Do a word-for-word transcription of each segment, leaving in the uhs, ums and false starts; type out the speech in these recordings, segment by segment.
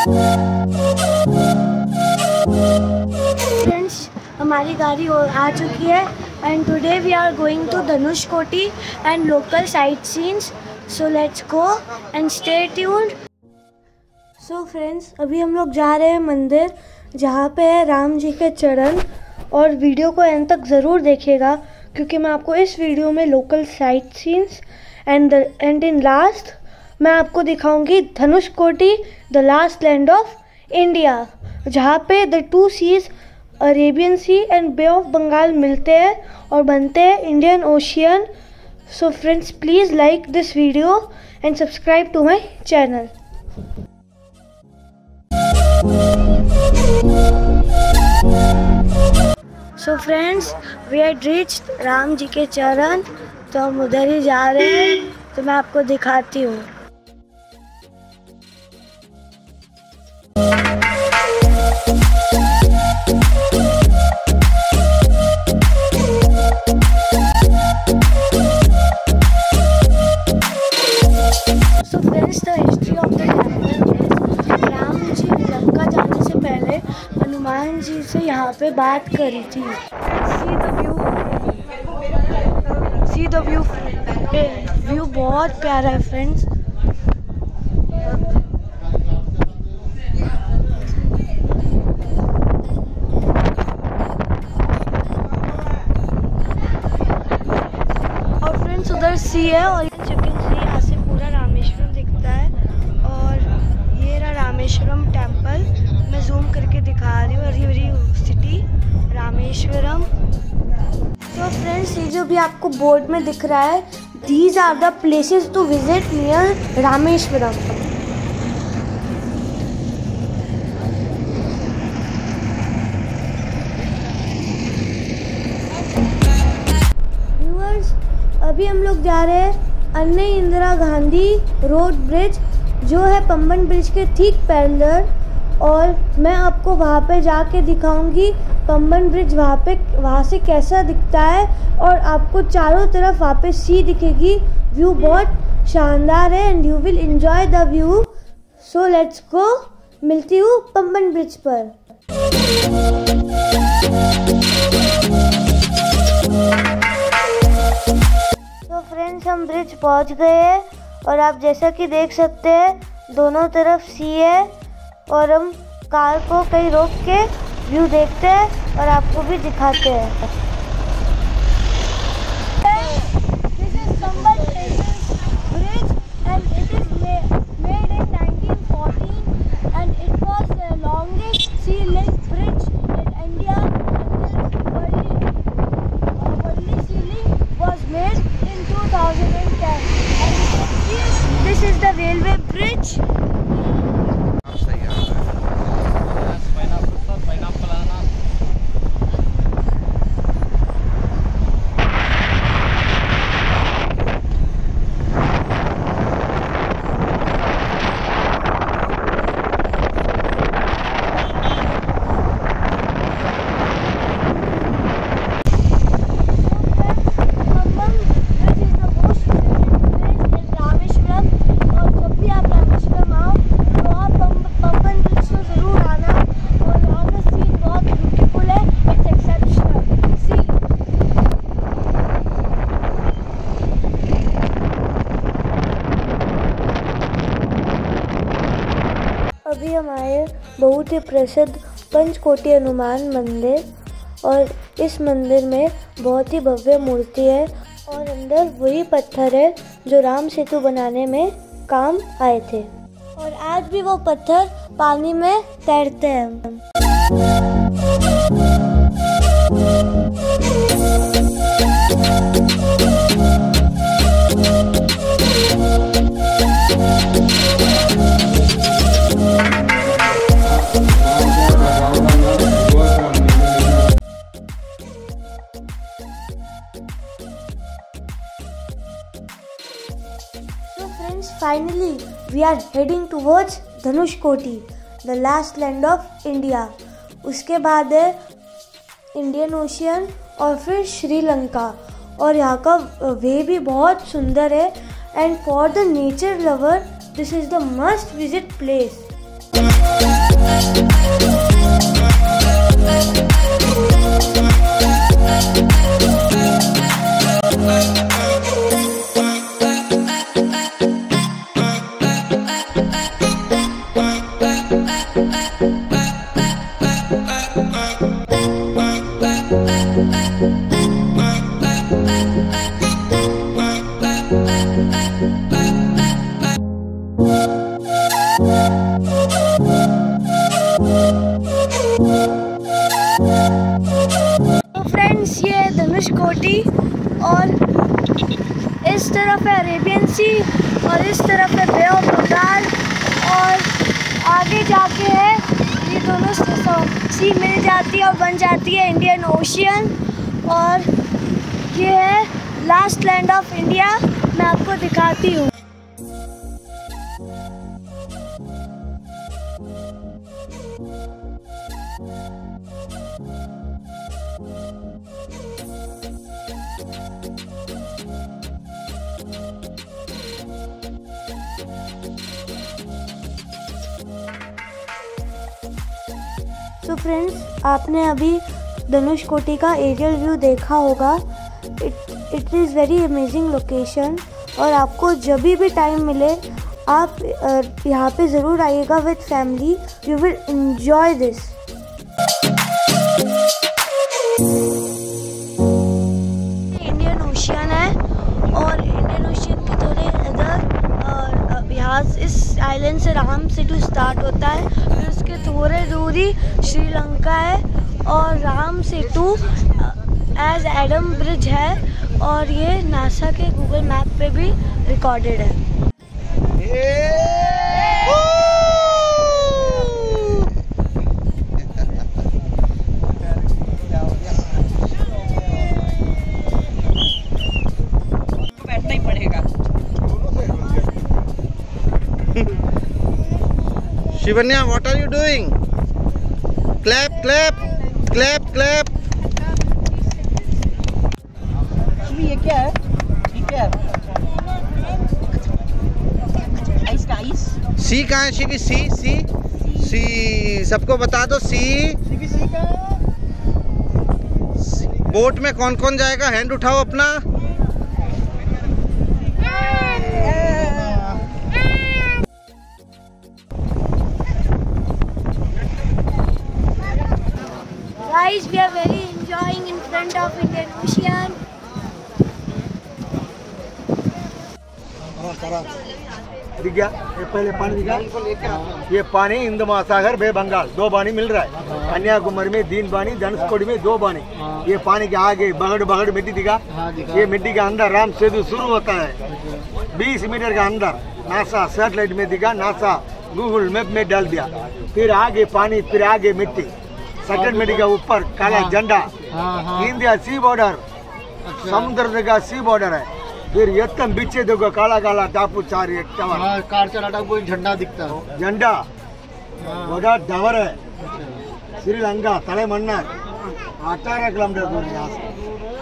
Friends, हमारी गाड़ी आ चुकी है and today we are going to Dhanushkodi and local sight scenes. So let's go and stay tuned. So friends, अभी हम लोग जा रहे हैं मंदिर जहाँ पे है राम जी के चरण. और वीडियो को एंड तक ज़रूर देखिएगा क्योंकि मैं आपको इस वीडियो में local sight scenes and and in last मैं आपको दिखाऊंगी Dhanushkodi, the last land of India, जहाँ पे the two seas Arabian sea and Bay of Bengal मिलते हैं और बनते हैं Indian Ocean. So friends, please like this video and subscribe to my channel. So friends, we had reached Ram ji के चरण, तो हम उधर ही जा रहे हैं. तो मैं आपको दिखाती हूँ. So friends, the history of the temple is Ram ji Lanka जाने से पहले हनुमान जी से यहाँ पे बात करी थी. See the view, see the view. View बहुत प्यारा है फ्रेंड्स. और फ्रेंड्स उधर सी है और यू कैन सी यहाँ से पूरा रामेश्वरम दिखता है. और ये रहा रामेश्वरम टेम्पल. मैं जूम करके दिखा रही हूँ. और ये सिटी रामेश्वरम. तो फ्रेंड्स, ये जो भी आपको बोर्ड में दिख रहा है, these are the places to visit near Rameshwaram. Viewers, अभी हम लोग जा रहे हैं अन्य इंदिरा गांधी रोड ब्रिज, जो है पंबन ब्रिज के ठीक पैरेलल. और मैं आपको वहाँ पे जाके दिखाऊंगी पंबन ब्रिज वहाँ पे वहाँ से कैसा दिखता है. और आपको चारों तरफ वहाँ पे सी दिखेगी. व्यू बहुत शानदार है and you will enjoy the view. So let's go. मिलती हूँ पंबन ब्रिज पर. तो फ्रेंड्स, हम ब्रिज पहुँच गए हैं और आप जैसा कि देख सकते हैं दोनों तरफ सी है. और हम कार को कहीं रोक के व्यू देखते हैं और आपको भी दिखाते हैं. This is Pamban Bridge and it is made in nineteen fourteen and it was the longest sea link bridge in India until Worli sea link was made in two thousand ten. And you can see this is the railway bridge. अभी हम आए बहुत ही प्रसिद्ध पंचकोटी हनुमान मंदिर. और इस मंदिर में बहुत ही भव्य मूर्ति है और अंदर वही पत्थर है जो राम सेतु बनाने में काम आए थे. और आज भी वो पत्थर पानी में तैरते हैं. Finally, we are heading towards Dhanushkodi, the last land of India. उसके बाद है इंडियन ओशियन और फिर श्रीलंका. और यहाँ का वे भी बहुत सुंदर है. And for the nature lover this is the must visit place. Friends, ये है धनुषकोटी और इस तरफ है अरेबियन सी और इस तरफ है बे ऑफ बंगाल और आगे जाके है ये दोनों सी मिल जाती है और बन जाती है इंडियन ओशियन। और ये है लास्ट लैंड ऑफ इंडिया। मैं आपको दिखाती हूँ। तो फ्रेंड्स, आपने अभी धनुषकोटी का एरियल व्यू देखा होगा। It it is very amazing location और आपको जब भी टाइम मिले आप यहाँ पे ज़रूर आइएगा with family. You will enjoy this. Indian Ocean है और इंडियन ओशियन के थोड़े इधर यहाँ इस आइलैंड से राम सेतु स्टार्ट होता है, फिर उसके थोड़े दूरी श्रीलंका है और Ram Setu as Adam bridge है और ये नासा के गूगल मैप पे भी रिकॉर्डेड है। बैठना ही पड़ेगा। Shivanya, what are you doing? Clap, clap, clap, clap. ये क्या है? ये क्या है? आइस का आइस? सी कहाँ है? शिवी सी सी सी सबको बता दो। सी शिवी सी का बोट में कौन कौन जाएगा? हैंड उठाओ अपना। Guys, we are very enjoying in front of Indian Ocean. दिख गया? ये पहले पानी दिखा? ये पानी हिंद महासागर बे बंगाल दो पानी मिल रहा है। कन्याकुमारी में तीन पानी, धनुषकोडी में दो पानी। ये पानी के आगे बगड़ बगड़ मिट्टी दिखा? ये मिट्टी के अंदर राम सेतु शुरू होता है बीस मीटर के अंदर। नासा सैटेलाइट में दिखा, नासा गूगल मैप में डाल दिया। फिर आगे पानी, फिर आगे मिट्टी, सेकंड मिट्टी के ऊपर काला झंडा, इंडिया सी बॉर्डर, समुद्र का सी बॉर्डर है। फिर एकदम पीछे देखो काला काला टापू चार एक टावर, हाँ, कार चला कोई झंडा दिखता है। झंडा बड़ा टावर है। श्रीलंका तलैमन्नार अठारह किलोमीटर दूर है यहाँ से।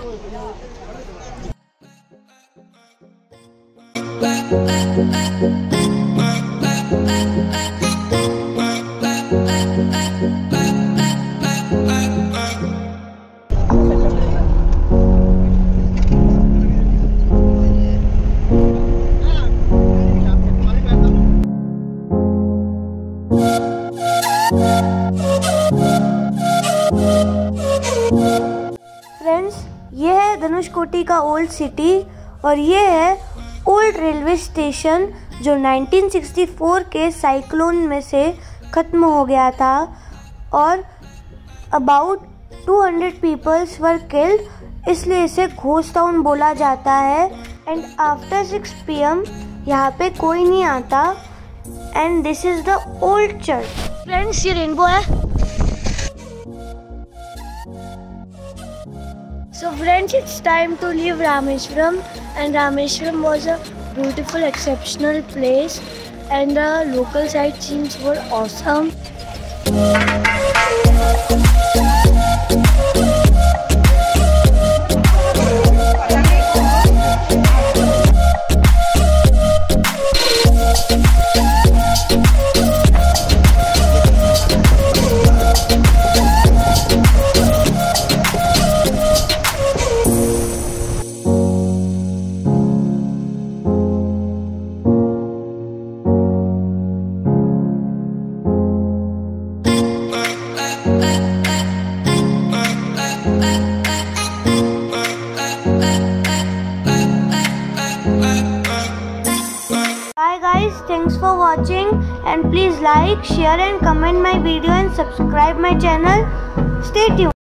फ्रेंड्स, ये है धनुषकोटी का ओल्ड सिटी और ये है ओल्ड रेलवे स्टेशन जो नाइनटीन सिक्सटी फोर के साइक्लोन में से ख़त्म हो गया था और about two hundred peoples were killed, इसलिए इसे घोस्ट टाउन बोला जाता है। And after six P M यहाँ पे कोई नहीं आता। And this is the old church. Friends, ये रेनबो है। So friends, it's time to leave Rameshwaram, and Rameshwaram was a beautiful, exceptional place and the local sightseeing were awesome. and please like, share and comment my video and subscribe my channel. Stay tuned.